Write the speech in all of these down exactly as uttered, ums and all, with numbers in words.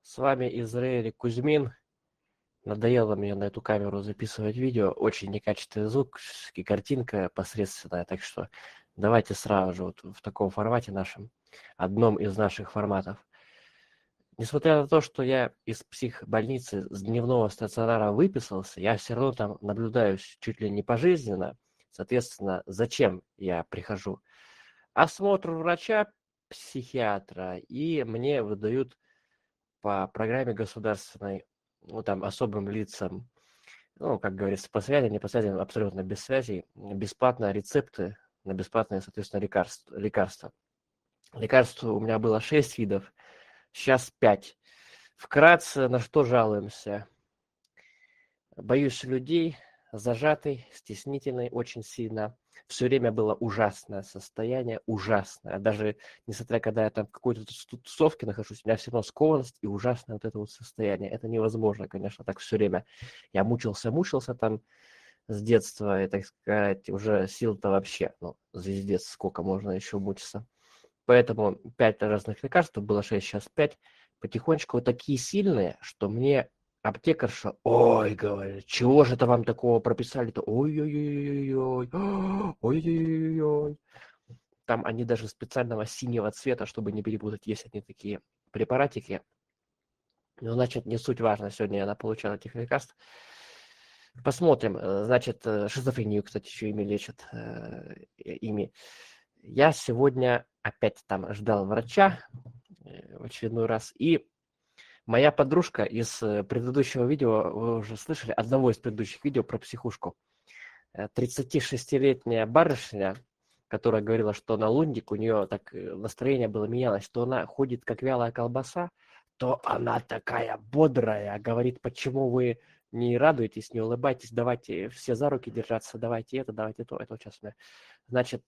С вами Израиль Кузьмин. Надоело мне на эту камеру записывать видео. Очень некачественный звук и картинка посредственная. Так что давайте сразу же вот в таком формате нашем, одном из наших форматов. Несмотря на то, что я из психбольницы с дневного стационара выписался, я все равно там наблюдаюсь чуть ли не пожизненно. Соответственно, зачем я прихожу? Осмотр врача, психиатра, и мне выдают по программе государственной, ну, там, особым лицам, ну, как говорится, по связи, не по связи, абсолютно без связи, бесплатно рецепты на бесплатные, соответственно, лекарства. лекарства. Лекарств у меня было шесть видов, сейчас пять. Вкратце, на что жалуемся? Боюсь людей, зажатый, стеснительный очень сильно. Все время было ужасное состояние, ужасное. Даже несмотря, когда я там в какой-то тусовке нахожусь, у меня все равно скованность и ужасное вот это вот состояние. Это невозможно, конечно, так все время. Я мучился, мучился там с детства, и, так сказать, уже сил-то вообще, ну, звездец, сколько можно еще мучиться. Поэтому пять разных лекарств, было шесть, сейчас пять. Потихонечку вот такие сильные, что мне аптекарша, ой, говорит, чего же это вам такого прописали-то? Ой-ой-ой-ой-ой, ой-ой-ой-ой. Там они даже специального синего цвета, чтобы не перепутать, есть они такие препаратики. Ну, значит, не суть важно, сегодня она получала этих лекарств. Посмотрим, значит, шизофрению, кстати, еще ими лечат, э, ими. Я сегодня опять там ждал врача в очередной раз, и моя подружка из предыдущего видео, вы уже слышали, одного из предыдущих видео про психушку, тридцатишестилетняя барышня, которая говорила, что на лундик, у нее так настроение было менялось, то она ходит как вялая колбаса, то она такая бодрая, говорит, почему вы не радуетесь, не улыбаетесь, давайте все за руки держаться, давайте это, давайте то, это сейчас. Значит,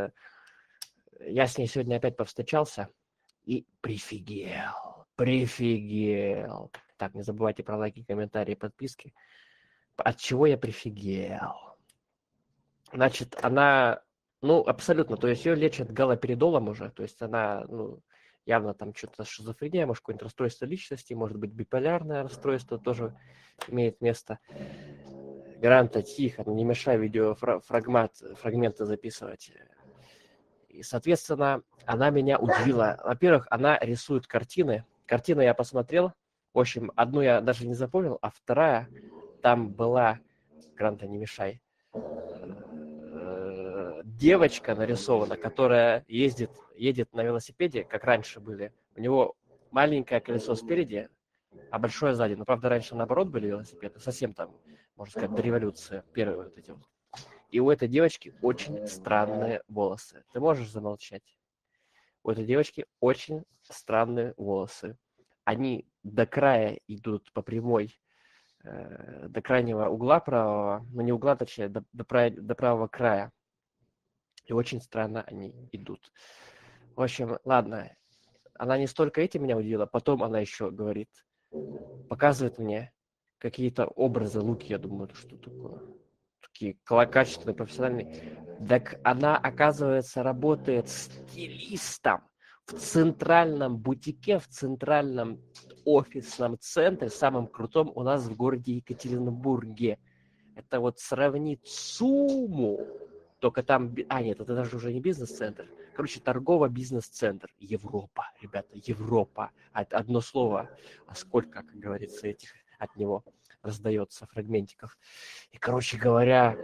я с ней сегодня опять повстречался и прифигел, прифигел. Так, не забывайте про лайки, комментарии, подписки. От чего я прифигел? Значит, она, ну, абсолютно, то есть ее лечат галоперидолом уже, то есть она, ну, явно там что-то шизофрения, может, какое-нибудь расстройство личности, может быть, биполярное расстройство тоже имеет место. Гранта, тихо, не мешай видео фрагмент, фрагменты записывать. И, соответственно, она меня удивила. Во-первых, она рисует картины. Картины я посмотрел. В общем, одну я даже не запомнил, а вторая, там была, Гранта, не мешай, девочка нарисована, которая ездит, едет на велосипеде, как раньше были. У него маленькое колесо спереди, а большое сзади. Но, правда, раньше наоборот были велосипеды. Совсем там, можно сказать, до революции. Первые вот эти вот. И у этой девочки очень странные волосы. Ты можешь замолчать? У этой девочки очень странные волосы. Они до края идут по прямой, э, до крайнего угла правого, ну не угла, точнее, до, до, прав, до правого края. И очень странно они идут. В общем, ладно, она не столько этим меня удивила, потом она еще говорит, показывает мне какие-то образы, луки, я думаю, что такое. Такие качественные, профессиональные. Так она, оказывается, работает стилистом в центральном бутике, в центральном офисном центре, самом крутом у нас в городе Екатеринбурге. Это вот сравнить сумму, только там... А, нет, это даже уже не бизнес-центр. Короче, торгово-бизнес-центр. Европа, ребята, Европа. Одно слово, а сколько, как говорится, этих от него раздается фрагментиков. И, короче говоря,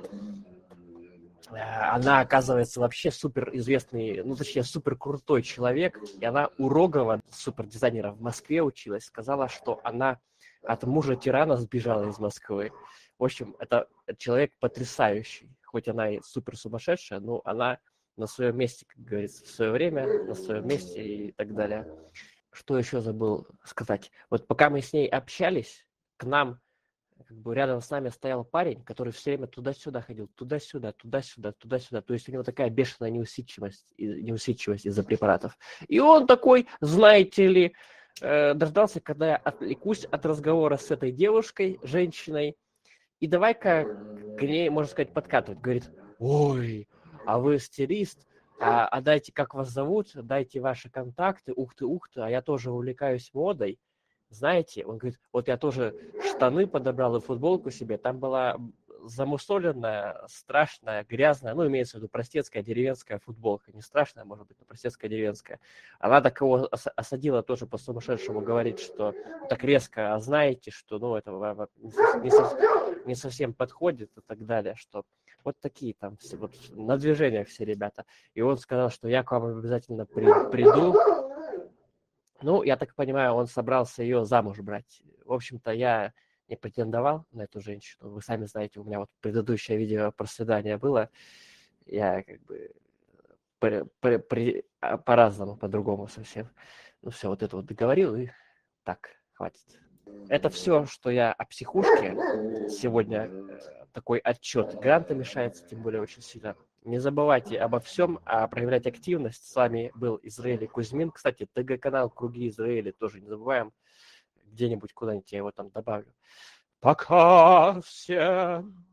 она, оказывается, вообще супер известный, ну, точнее, супер крутой человек. И она у Рогова, супер дизайнера, в Москве училась. Сказала, что она от мужа тирана сбежала из Москвы. В общем, это человек потрясающий. Хоть она и супер сумасшедшая, но она на своем месте, как говорится, в свое время, на своем месте и так далее. Что еще забыл сказать? Вот пока мы с ней общались, к нам как бы рядом с нами стоял парень, который все время туда-сюда ходил, туда-сюда, туда-сюда, туда-сюда. То есть у него такая бешеная неусидчивость, неусидчивость из-за препаратов. И он такой, знаете ли, э, дождался, когда я отвлекусь от разговора с этой девушкой, женщиной, и давай-ка к ней, можно сказать, подкатывать. Говорит, ой, а вы стилист, а, а дайте, как вас зовут, дайте ваши контакты, ух ты, ух ты, а я тоже увлекаюсь модой. знаете, он говорит, вот я тоже штаны подобрал и футболку себе, там была замусоленная, страшная, грязная, ну, имеется в виду простецкая деревенская футболка, не страшная, может быть, но простецкая деревенская. Она так его осадила тоже по-сумасшедшему, говорит, что так резко, а знаете, что, ну, это не, не, не совсем подходит и так далее, что вот такие там все, вот на движениях все ребята. И он сказал, что я к вам обязательно при, приду. Ну, я так понимаю, он собрался ее замуж брать. В общем-то, я не претендовал на эту женщину. Вы сами знаете, у меня вот предыдущее видео про свидание было. Я как бы при, при, при, по-разному, по-другому совсем. Ну все, вот это вот договорил, и так, хватит. Это все, что я о психушке. Сегодня такой отчет. Гранта мешается, тем более очень сильно. Не забывайте обо всем, а проявлять активность. С вами был Израиль Кузьмин. Кстати, ТГ-канал «Круги Израиля» тоже не забываем. Где-нибудь куда-нибудь я его там добавлю. Пока всем!